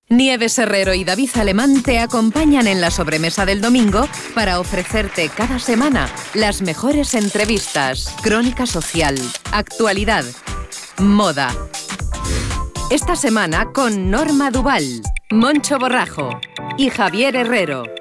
Nieves Herrero y David Alemán te acompañan en la sobremesa del domingo para ofrecerte cada semana las mejores entrevistas, crónica social, actualidad, moda. Esta semana con Norma Duval, Moncho Borrajo y Javier Herrero.